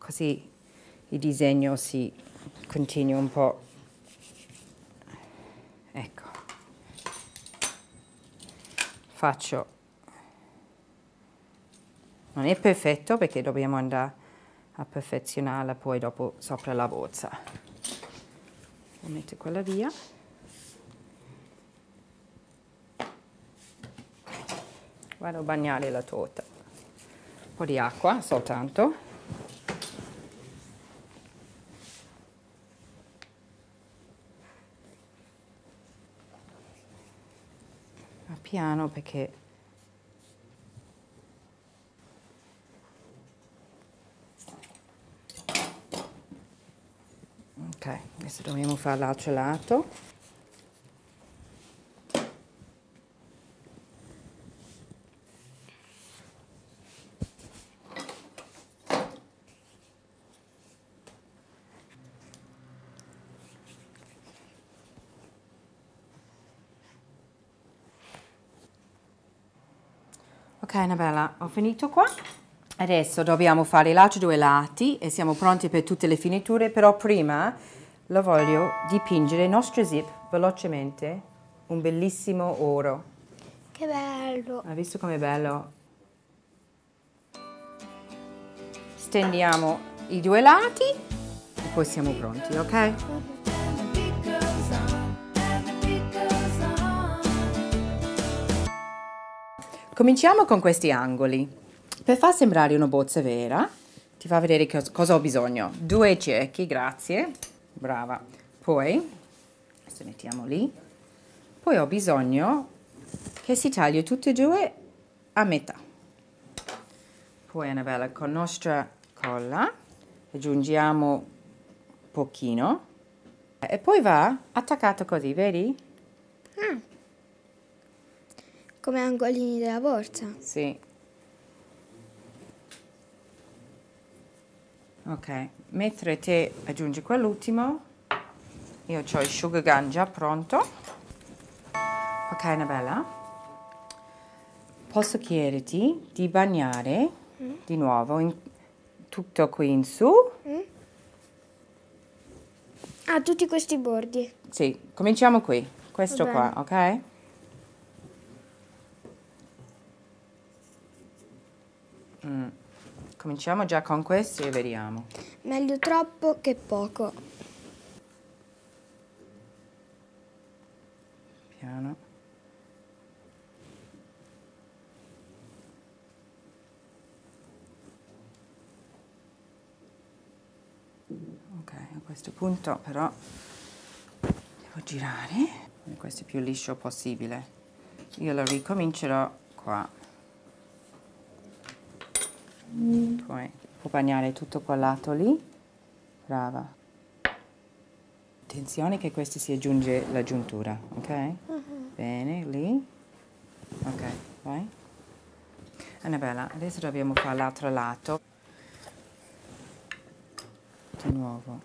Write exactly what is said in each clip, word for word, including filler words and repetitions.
così il disegno si continua un po'. Ecco, faccio, non è perfetto perché dobbiamo andare a perfezionarla poi dopo sopra la bozza. Metto quella via. Vado a bagnare la torta. Un po' di acqua soltanto. Ma piano perché ok, adesso dobbiamo fare l'altro lato. Ok, Annabella, ho finito qua. Adesso dobbiamo fare gli altri due lati e siamo pronti per tutte le finiture, però prima lo voglio dipingere il nostro zip velocemente, un bellissimo oro. Che bello! Hai visto com'è bello? Stendiamo i due lati e poi siamo pronti, ok? Cominciamo con questi angoli. Per far sembrare una bozza vera, ti fa vedere cosa, cosa ho bisogno. Due cerchi, grazie. Brava. Poi, questo mettiamo lì. Poi ho bisogno che si tagli tutti e due a metà. Poi, Annabella, con nostra colla aggiungiamo un pochino. E poi va attaccato così, vedi? Ah. Come angolini della borsa? Sì. Ok, mentre te aggiungi quell'ultimo, io ho il sugar gun già pronto. Ok, Annabella, posso chiederti di bagnare mm. di nuovo in, tutto qui in su. Mm. Ah, tutti questi bordi? Sì, cominciamo qui, questo qua, ok? Mm. Cominciamo già con questo e vediamo. Meglio troppo che poco. Piano. Ok, a questo punto però devo girare. Questo è più liscio possibile. Io lo ricomincerò qua. Poi può bagnare tutto quel lato lì. Brava. Attenzione che questo si aggiunge la giuntura, ok? Uh-huh. Bene, lì. Ok, vai. Annabella, adesso dobbiamo fare l'altro lato. Di nuovo.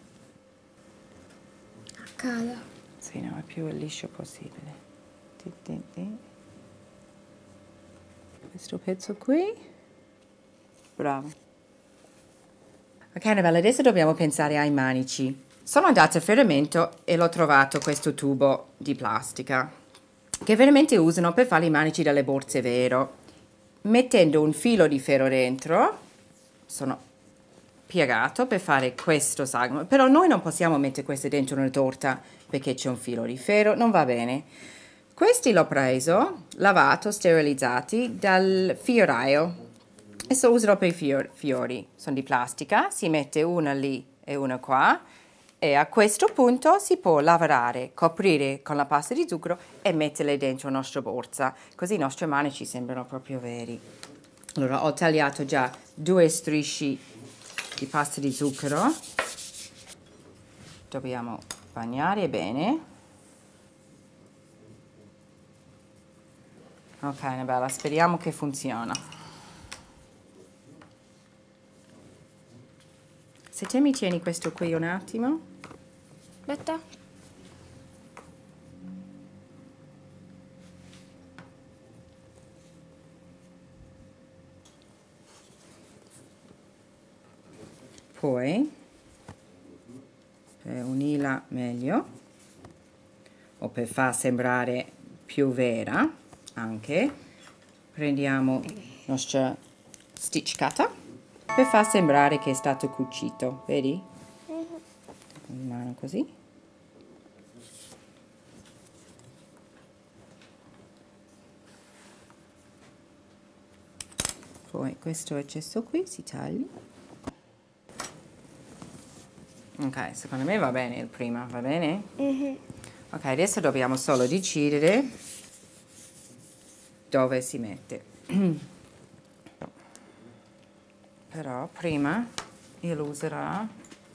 Accada. Sì, no, è più liscio possibile. Ti, ti, ti. Questo pezzo qui. Bravo. Ok, Annabella, adesso dobbiamo pensare ai manici. Sono andata a Ferramento e l'ho trovato questo tubo di plastica che veramente usano per fare i manici delle borse vero. Mettendo un filo di ferro dentro, sono piegato per fare questo sagoma, però noi non possiamo mettere questo dentro una torta perché c'è un filo di ferro, non va bene. Questi l'ho preso, lavato, sterilizzati dal fioraio. Adesso userò per i fiori, fiori, sono di plastica, si mette una lì e una qua e a questo punto si può lavorare, coprire con la pasta di zucchero e metterle dentro la nostra borsa, così i nostri manici sembrano proprio veri. Allora ho tagliato già due strisci di pasta di zucchero, dobbiamo bagnare bene. Ok, Annabella, speriamo che funziona. Se te mi tieni questo qui un attimo. Aspetta. Poi, per unirla meglio, o per far sembrare più vera anche, prendiamo il nostro stitch cutter per far sembrare che è stato cucito, vedi? In mano così. Poi questo eccesso qui si taglia. Ok, secondo me va bene il prima, va bene? Mm-hmm. Ok, adesso dobbiamo solo decidere dove si mette. Però prima io lo userò.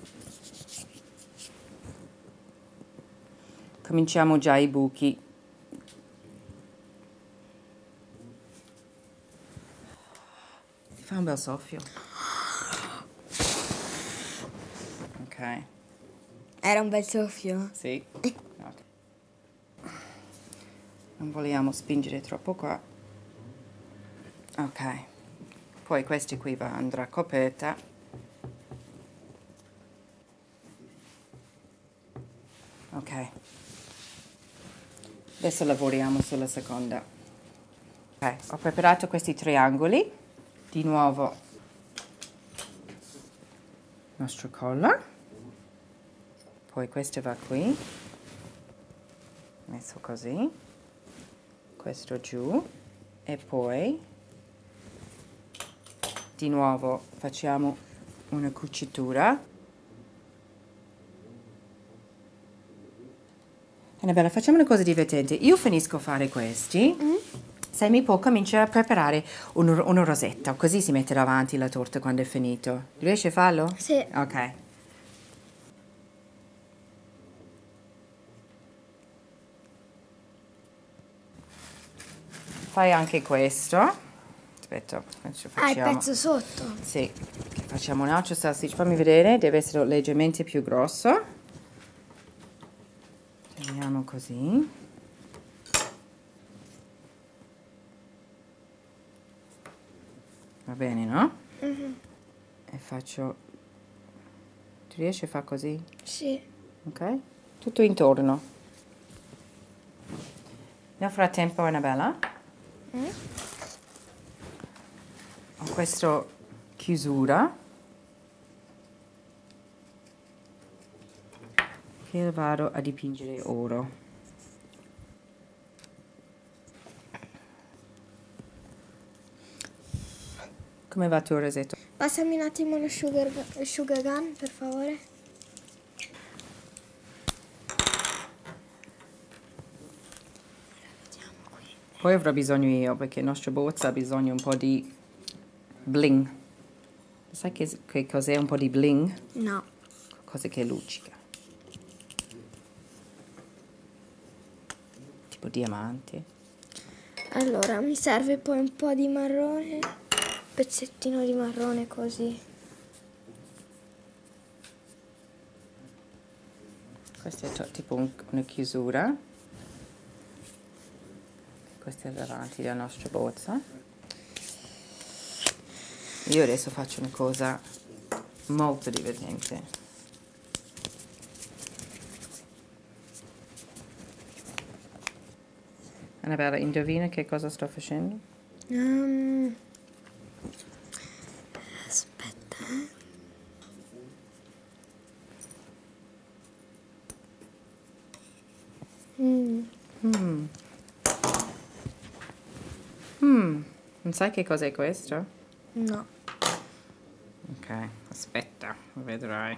Cominciamo già i buchi. Ti fa un bel soffio. Ok. Era un bel soffio. Sì. Okay. Non vogliamo spingere troppo qua. Ok. Poi questi qui va, andrà coperta. Ok. Adesso lavoriamo sulla seconda. Ok, ho preparato questi triangoli. Di nuovo il nostro collar. Poi questo va qui. Messo così. Questo giù. E poi di nuovo facciamo una cucitura. Annabella, facciamo una cosa divertente. Io finisco a fare questi. Mm. Se mi può cominciare a preparare un, una rosetta, così si mette davanti la torta quando è finito. Riesci a farlo? Sì. Ok. Fai anche questo. Aspetta, facciamo. Ah, il pezzo sotto. Sì, facciamo un altro salsiccia. Fammi vedere, deve essere leggermente più grosso. Teniamo così. Va bene, no? Mm-hmm. E faccio... Tu riesci a fare così? Sì. Ok? Tutto intorno. Nel frattempo, Annabella, mm? ho questa chiusura che vado a dipingere oro. Come va il tuo rosetto? Passami un attimo lo sugar, sugar gun, per favore. Poi avrò bisogno io, perché il nostro bozza ha bisogno un po' di bling. Sai che, che cos'è un po' di bling? No. Cosa che luccica. Tipo diamanti. Allora, mi serve poi un po' di marrone, pezzettino di marrone così. Questa è tipo un, una chiusura. Questa è davanti alla nostra bozza. Io adesso faccio una cosa molto divertente. Annabella, indovina che cosa sto facendo? Um, aspetta. Mm. Mm. Mm. Non sai che cos'è questo? No. Ok, aspetta, vedrai.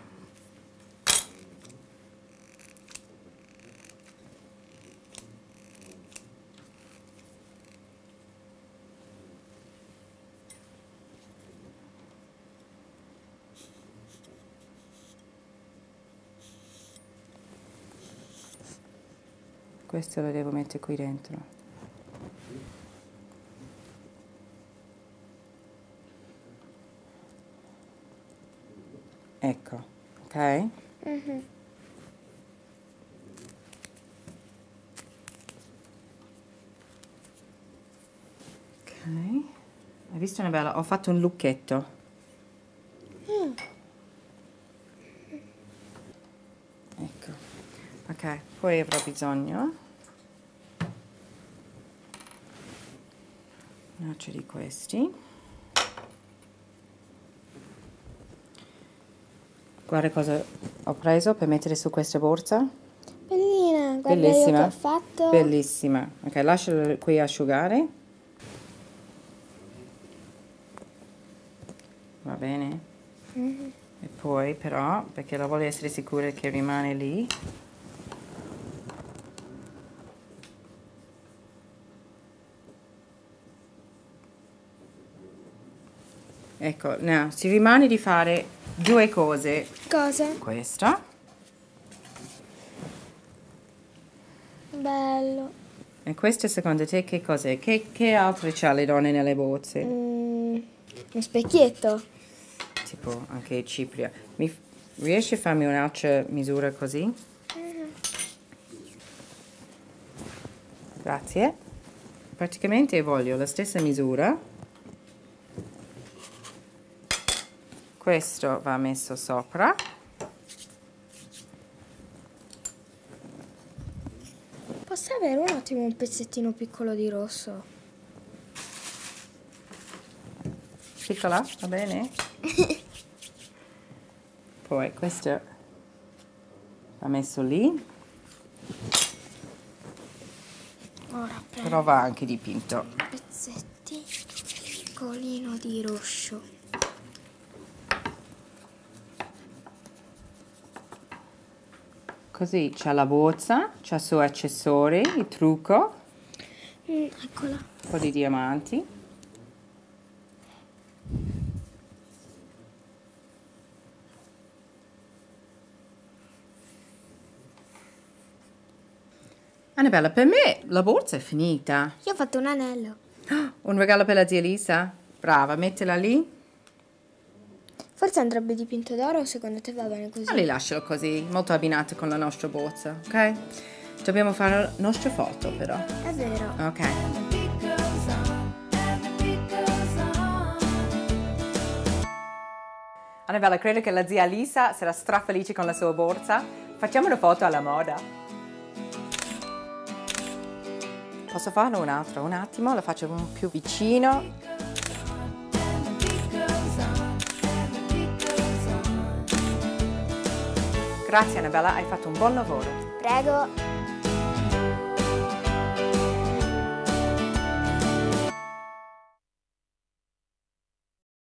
Questo lo devo mettere qui dentro. Ecco, ok? Mm-hmm. Ok. Hai visto, Annabella? Ho fatto un lucchetto. Mm. Ok, poi avrò bisogno di questi. Guarda cosa ho preso per mettere su questa borsa. Bellina, guarda Bellissima. io che ho fatto. Bellissima. Ok, lascialo qui asciugare. Va bene? Mm-hmm. E poi però, perché la voglio essere sicura che rimane lì, ecco, no, si rimane di fare due cose. Cosa? Questa. Bello. E questa secondo te che cos'è? Che, che altre c'ha le donne nelle bozze? Mm, uno specchietto. Tipo anche cipria. Mi, riesci a farmi un'altra misura così? Mm-hmm. Grazie. Praticamente voglio la stessa misura. Questo va messo sopra. Posso avere un attimo un pezzettino piccolo di rosso? Piccola, va bene? Poi questo va messo lì. Ora prendo Però va anche dipinto. pezzetti piccolino di rosso. Così c'ha la bozza, c'ha i suoi accessori, il trucco, Mm, eccola. un po' di diamanti. Annabella, per me la borsa è finita. Io ho fatto un anello. Un regalo per la zia Lisa? Brava, mettila lì. Forse andrebbe dipinto d'oro o secondo te va bene così? Ma li lascialo così, molto abbinato con la nostra borsa, ok? Dobbiamo fare la nostra foto però. È vero. Ok. Annabella, credo che la zia Lisa sarà strafelice con la sua borsa. Facciamo una foto alla moda. Posso farlo un'altra? Un attimo, la faccio un più vicino. Grazie Annabella, hai fatto un buon lavoro. Prego.